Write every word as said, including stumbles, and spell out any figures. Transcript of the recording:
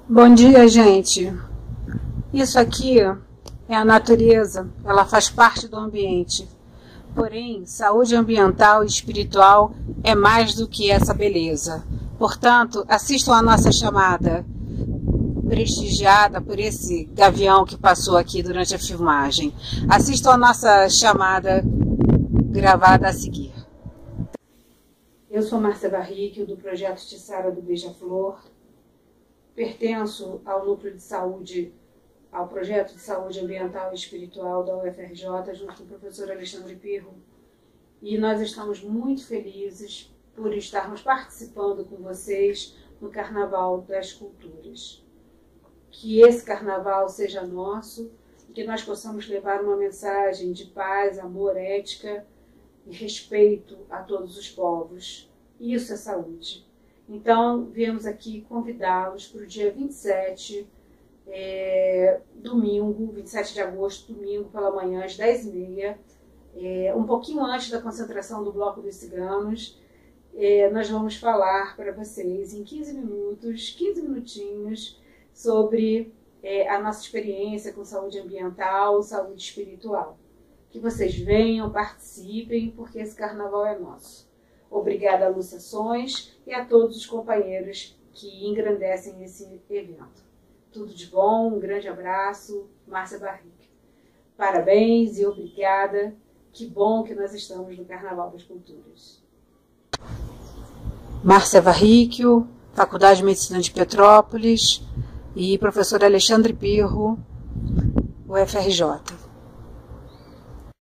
Bom dia, gente. Isso aqui é a natureza, ela faz parte do ambiente. Porém, saúde ambiental e espiritual é mais do que essa beleza. Portanto, assistam a nossa chamada, prestigiada por esse gavião que passou aqui durante a filmagem. Assistam a nossa chamada gravada a seguir. Eu sou Márcia Barricchio, do projeto Tiçara do Beija-Flor. Pertenço ao núcleo de saúde, ao projeto de saúde ambiental e espiritual da U F R J, junto com o professor Alexandre Pirro. E nós estamos muito felizes por estarmos participando com vocês no Carnaval das Culturas. Que esse carnaval seja nosso e que nós possamos levar uma mensagem de paz, amor, ética e respeito a todos os povos. Isso é saúde. Então, viemos aqui convidá-los para o dia vinte e sete, é, domingo, vinte e sete de agosto, domingo pela manhã, às dez e meia, é, um pouquinho antes da concentração do Bloco dos Ciganos. É, nós vamos falar para vocês em quinze minutos, quinze minutinhos, sobre é, a nossa experiência com saúde ambiental, saúde espiritual. Que vocês venham, participem, porque esse carnaval é nosso. Obrigada a Lúcia Sons e a todos os companheiros que engrandecem esse evento. Tudo de bom, um grande abraço, Márcia Barricchio. Parabéns e obrigada. Que bom que nós estamos no Carnaval das Culturas. Márcia Barricchio, Faculdade de Medicina de Petrópolis, e professor Alexandre Pirro, U F R J.